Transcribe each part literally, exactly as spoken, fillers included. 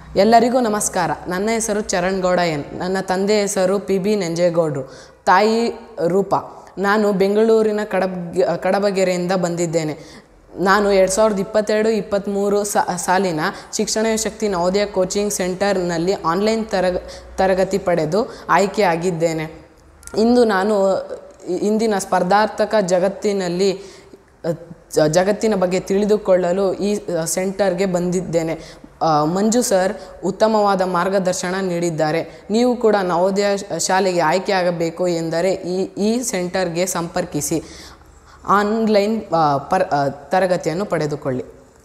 ಎಲ್ಲರಿಗೂ ನಮಸ್ಕಾರ. ನನ್ನ ಹೆಸರು ಚರಣ್ ಗೌಡ ಎನ್. ನನ್ನ ತಂದೆ ಹೆಸರು ಪಿ ಬಿ ನಂಜೇಗೌಡರು. ತಾಯಿ ರೂಪಾ. ನಾನು ಬೆಂಗಳೂರಿನ ಕಡಬ ಕಡಬಗೆರೆಯಿಂದ ಬಂದಿದ್ದೇನೆ. ನಾನು ಎರಡು ಸಾವಿರದ ಇಪ್ಪತ್ತೆರಡು ಇಪ್ಪತ್ತ್ಮೂರು ಸಾಲಿನ ಶಿಕ್ಷಣ ಶಕ್ತಿ ನವೋದಯ ಕೋಚಿಂಗ್ ಸೆಂಟರ್ನಲ್ಲಿ ಆನ್ಲೈನ್ ತರಗ ತರಗತಿ ಪಡೆದು ಆಯ್ಕೆಯಾಗಿದ್ದೇನೆ. ಇಂದು ನಾನು ಇಂದಿನ ಸ್ಪರ್ಧಾತ್ಮಕ ಜಗತ್ತಿನಲ್ಲಿ ಜಗತ್ತಿನ ಬಗ್ಗೆ ತಿಳಿದುಕೊಳ್ಳಲು ಈ ಸೆಂಟರ್ಗೆ ಬಂದಿದ್ದೇನೆ. ಮಂಜು ಸರ್ ಉತ್ತಮವಾದ ಮಾರ್ಗದರ್ಶನ ನೀಡಿದ್ದಾರೆ. ನೀವು ಕೂಡ ನವೋದಯ ಶಾಲೆಗೆ ಆಯ್ಕೆಯಾಗಬೇಕು ಎಂದರೆ ಈ ಈ ಸೆಂಟರ್ಗೆ ಸಂಪರ್ಕಿಸಿ ಆನ್ಲೈನ್ ಪರ್ ತರಗತಿಯನ್ನು ಪಡೆದುಕೊಳ್ಳಿ.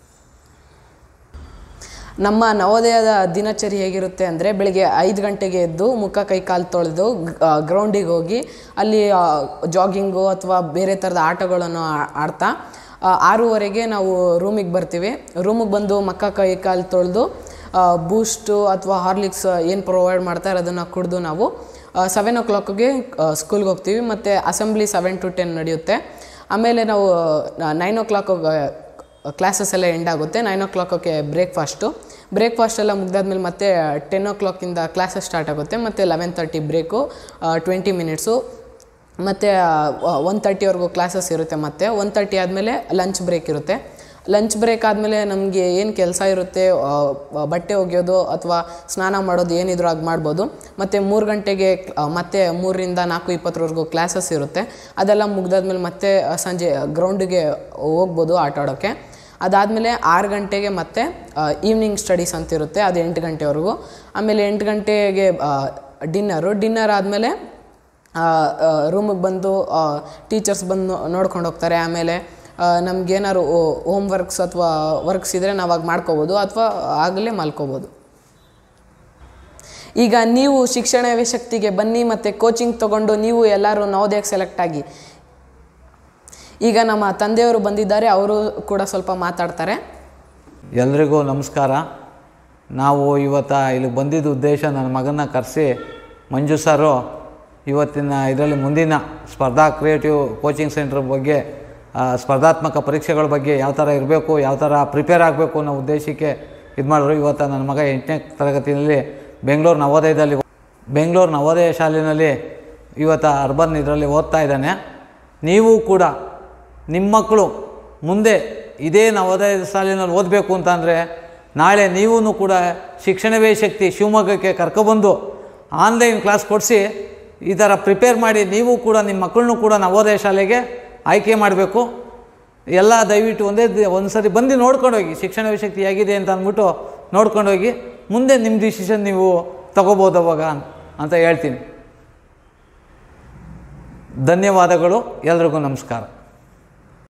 ನಮ್ಮ ನವೋದಯದ ದಿನಚರಿ ಹೇಗಿರುತ್ತೆ ಅಂದರೆ, ಬೆಳಿಗ್ಗೆ ಐದು ಗಂಟೆಗೆ ಎದ್ದು ಮುಖ ಕೈ ಕಾಲು ತೊಳೆದು ಗ್ರೌಂಡಿಗೆ ಹೋಗಿ ಅಲ್ಲಿ ಜಾಗಿಂಗು ಅಥವಾ ಬೇರೆ ಥರದ ಆಟಗಳನ್ನು ಆಡ್ತಾ ಆರೂವರೆಗೆ ನಾವು ರೂಮಿಗೆ ಬರ್ತೀವಿ. ರೂಮಿಗೆ ಬಂದು ಮುಖ ಕೈ ಕಾಲು ತೊಳೆದು ಬೂಸ್ಟು ಅಥವಾ ಹಾರ್ಲಿಕ್ಸ್ ಏನು ಪ್ರೊವೈಡ್ ಮಾಡ್ತಾರೆ ಅದನ್ನು ಕುಡಿದು ನಾವು ಸೆವೆನ್ ಓ ಕ್ಲಾಕ್ಗೆ ಸ್ಕೂಲ್ಗೆ ಹೋಗ್ತೀವಿ. ಮತ್ತು ಅಸೆಂಬ್ಲಿ ಸೆವೆನ್ ಟು ಟೆನ್ ನಡೆಯುತ್ತೆ. ಆಮೇಲೆ ನಾವು ನೈನ್ ಓ ಕ್ಲಾಕ್ ಕ್ಲಾಸಸ್ ಎಲ್ಲ ಎಂಡ್ ಆಗುತ್ತೆ. ನೈನ್ ಓ ಕ್ಲಾಕಕ್ಕೆ ಬ್ರೇಕ್ಫಾಸ್ಟು ಬ್ರೇಕ್ಫಾಸ್ಟ್ ಎಲ್ಲ ಮುಗ್ದಾದ್ಮೇಲೆ ಮತ್ತೆ ಟೆನ್ ಓ ಕ್ಲಾಕಿಂದ ಕ್ಲಾಸಸ್ ಸ್ಟಾರ್ಟ್ ಆಗುತ್ತೆ. ಮತ್ತು eleven thirty break twenty minutes. ಮತ್ತು ಒನ್ ತರ್ಟಿವರೆಗೂ ಕ್ಲಾಸಸ್ ಇರುತ್ತೆ. ಮತ್ತು ಒನ್ ತರ್ಟಿ ಆದಮೇಲೆ ಲಂಚ್ ಬ್ರೇಕ್ ಇರುತ್ತೆ. ಲಂಚ್ ಬ್ರೇಕ್ ಆದಮೇಲೆ ನಮಗೆ ಏನು ಕೆಲಸ ಇರುತ್ತೆ, ಬಟ್ಟೆ ಒಗೆಯೋದು ಅಥವಾ ಸ್ನಾನ ಮಾಡೋದು ಏನಿದ್ರು ಆಗ ಮಾಡ್ಬೋದು. ಮತ್ತು ಮೂರು ಗಂಟೆಗೆ ಮತ್ತೆ ಮೂರರಿಂದ ನಾಲ್ಕು ಇಪ್ಪತ್ತರವರೆಗೂ ಕ್ಲಾಸಸ್ ಇರುತ್ತೆ. ಅದೆಲ್ಲ ಮುಗ್ದಾದ್ಮೇಲೆ ಮತ್ತೆ ಸಂಜೆ ಗ್ರೌಂಡಿಗೆ ಹೋಗ್ಬೋದು ಆಟ ಆಡೋಕ್ಕೆ. ಅದಾದಮೇಲೆ ಆರು ಗಂಟೆಗೆ ಮತ್ತೆ ಈವ್ನಿಂಗ್ ಸ್ಟಡೀಸ್ ಅಂತ ಇರುತ್ತೆ, ಅದು ಎಂಟು ಗಂಟೆವರೆಗೂ. ಆಮೇಲೆ ಎಂಟು ಗಂಟೆಗೆ ಡಿನ್ನರು ಡಿನ್ನರ್ ಆದಮೇಲೆ ರೂಮಿಗೆ ಬಂದು ಟೀಚರ್ಸ್ ಬಂದು ನೋಡ್ಕೊಂಡು ಹೋಗ್ತಾರೆ. ಆಮೇಲೆ ನಮಗೇನಾದ್ರು ಹೋಮ್ ವರ್ಕ್ಸ್ ಅಥವಾ ವರ್ಕ್ಸ್ ಇದ್ದರೆ ನಾವು ಆಗ ಮಾಡ್ಕೋಬೋದು ಅಥವಾ ಆಗಲೇ ಮಲ್ಕೋಬೋದು. ಈಗ ನೀವು ಶಿಕ್ಷಣವೇ ಶಕ್ತಿಗೆ ಬನ್ನಿ ಮತ್ತು ಕೋಚಿಂಗ್ ತೊಗೊಂಡು ನೀವು ಎಲ್ಲರೂ ನವೋದಯಕ್ಕೆ ಸೆಲೆಕ್ಟ್ ಆಗಿ. ಈಗ ನಮ್ಮ ತಂದೆಯವರು ಬಂದಿದ್ದಾರೆ, ಅವರು ಕೂಡ ಸ್ವಲ್ಪ ಮಾತಾಡ್ತಾರೆ. ಎಲ್ರಿಗೂ ನಮಸ್ಕಾರ. ನಾವು ಇವತ್ತು ಇಲ್ಲಿ ಬಂದಿದ್ದ ಉದ್ದೇಶ, ನನ್ನ ಮಗನ ಕರೆಸಿ ಮಂಜು ಸರು ಇವತ್ತಿನ ಇದರಲ್ಲಿ ಮುಂದಿನ ಸ್ಪರ್ಧಾ ಕ್ರಿಯೇಟಿವ್ ಕೋಚಿಂಗ್ ಸೆಂಟರ್ ಬಗ್ಗೆ, ಸ್ಪರ್ಧಾತ್ಮಕ ಪರೀಕ್ಷೆಗಳ ಬಗ್ಗೆ ಯಾವ ಥರ ಇರಬೇಕು, ಯಾವ ಥರ ಪ್ರಿಪೇರ್ ಆಗಬೇಕು ಅನ್ನೋ ಉದ್ದೇಶಕ್ಕೆ ಇದು ಮಾಡಿದ್ರು. ಇವತ್ತು ನನ್ನ ಮಗ ಎಂಟನೇ ತರಗತಿಯಲ್ಲಿ ಬೆಂಗಳೂರು ನವೋದಯದಲ್ಲಿ ಬೆಂಗಳೂರು ನವೋದಯ ಶಾಲೆಯಲ್ಲಿ ಇವತ್ತು ಅರ್ಬನ್ ಇದರಲ್ಲಿ ಓದ್ತಾ ಇದ್ದಾನೆ. ನೀವು ಕೂಡ ನಿಮ್ಮ ಮಕ್ಕಳು ಮುಂದೆ ಇದೇ ನವೋದಯ ಶಾಲೆಯಲ್ಲಿ ಓದಬೇಕು ಅಂತಂದರೆ ನಾಳೆ ನೀವೂ ಕೂಡ ಶಿಕ್ಷಣವೇ ಶಕ್ತಿ ಶಿವಮೊಗ್ಗಕ್ಕೆ ಕರ್ಕೊಬಂದು ಆನ್ಲೈನ್ ಕ್ಲಾಸ್ ಕೊಡಿಸಿ ಈ ಥರ ಪ್ರಿಪೇರ್ ಮಾಡಿ ನೀವು ಕೂಡ ನಿಮ್ಮ ಮಕ್ಕಳನ್ನೂ ಕೂಡ ನವೋದಯ ಶಾಲೆಗೆ ಆಯ್ಕೆ ಮಾಡಬೇಕು. ಎಲ್ಲ ದಯವಿಟ್ಟು ಒಂದೇ ಒಂದು ಸರಿ ಬಂದು ನೋಡ್ಕೊಂಡೋಗಿ ಶಿಕ್ಷಣ ಶಕ್ತಿ ಹೇಗಿದೆ ಅಂತ ಅಂದ್ಬಿಟ್ಟು ನೋಡ್ಕೊಂಡೋಗಿ ಮುಂದೆ ನಿಮ್ಮ ಡಿಸಿಷನ್ ನೀವು ತಗೋಬೋದು ಅವಾಗ ಅಂತ ಹೇಳ್ತೀನಿ. ಧನ್ಯವಾದಗಳು. ಎಲ್ರಿಗೂ ನಮಸ್ಕಾರ.